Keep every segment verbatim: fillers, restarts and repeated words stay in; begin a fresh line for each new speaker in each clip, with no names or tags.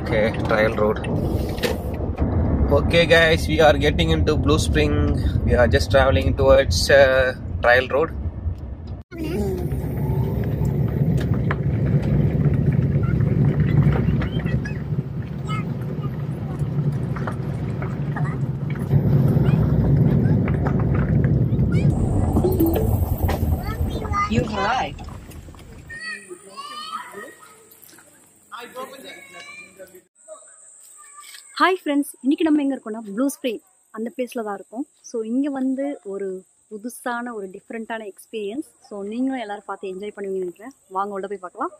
Okay, trial road. Okay guys, we are getting into Blue Spring. We are just traveling towards uh, trial road.
You've arrived.
Hi friends, இன்றைக்கி நம்ம எங்கே இருக்கோம்னா blue spring அந்த பிளேஸில் தான் இருக்கோம். So இங்கே வந்து ஒரு புதுசான ஒரு டிஃப்ரெண்ட்டான எக்ஸ்பீரியன்ஸ். ஸோ நீங்களும் எல்லோரும் பார்த்து என்ஜாய் பண்ணுவீங்கன்னு நினைக்கிறேன். வாங்க உள்ள போய் பார்க்கலாம்.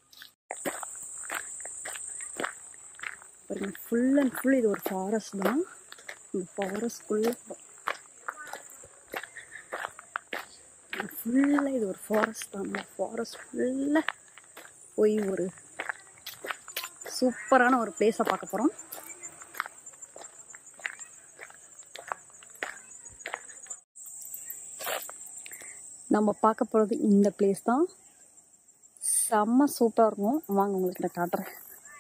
பாருங்க, ஃபுல் அண்ட் ஃபுல் இது ஒரு ஃபாரஸ்ட் தான். இந்த ஃபாரஸ்ட்குள்ளே ஃபுல்லாக இது ஒரு ஃபாரஸ்ட் தான். இந்த ஃபாரஸ்ட் ஃபுல்லாக போய் ஒரு சூப்பரான ஒரு பிளேஸை பார்க்க போகிறோம். நம்ம பார்க்க போகிறது இந்த பிளேஸ் தான். செம்ம சூப்பராக இருக்கும். வாங்க உங்களுக்கு நான் காட்டுறேன்.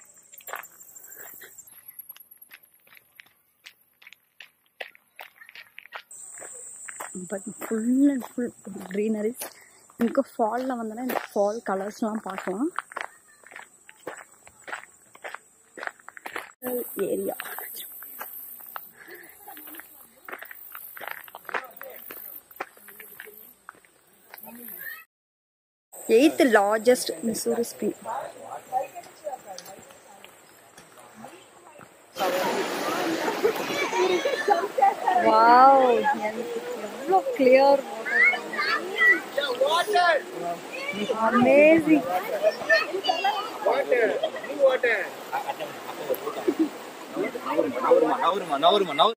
But full and full greeneries. இங்கே ஃபாலில் வந்தோன்னா இந்த ஃபால் கலர்ஸ்லாம் பார்க்கலாம். Area eighth largest Missouri spring. Wow, எவ்வளோ clear water. Amazing. Water, new water. Nauruma, nauruma, nauruma, nauruma.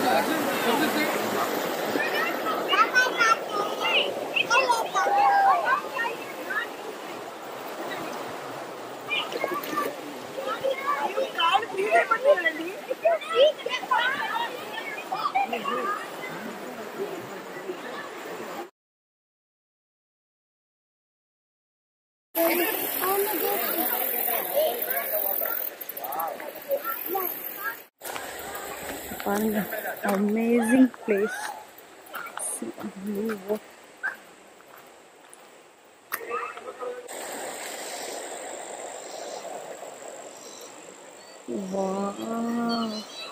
Amazing place. Wow.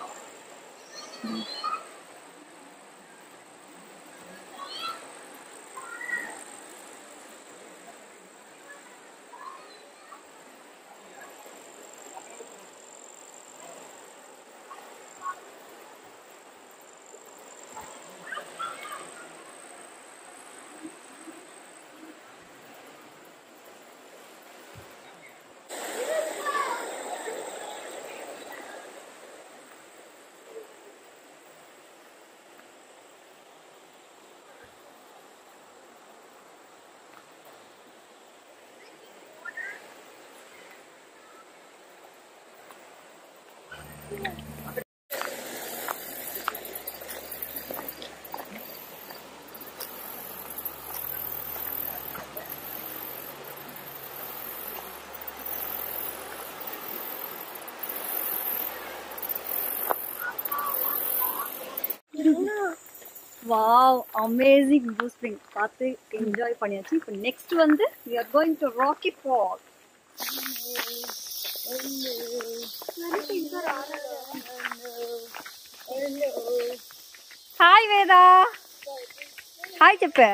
Wow, amazing Blue Spring. பார்த்து என்ஜாய் பண்ணியாச்சு. இப்போ நெக்ஸ்ட் வந்து we are going to Rocky Fall. Hi Veda, hi చెప్పే.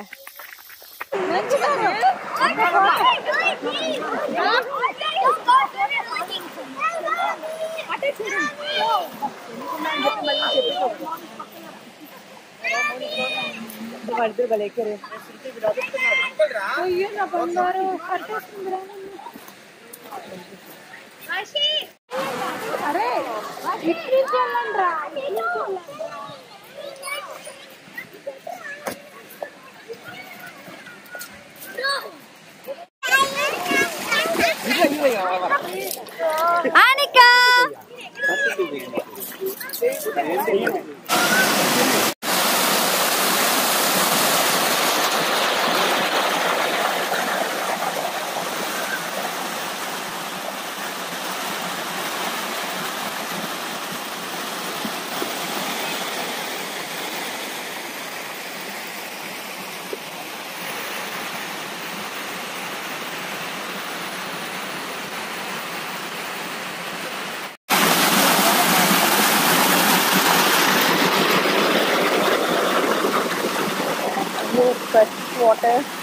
అయ్యో నా బంగారు అరే ఇట్లా Anika. water.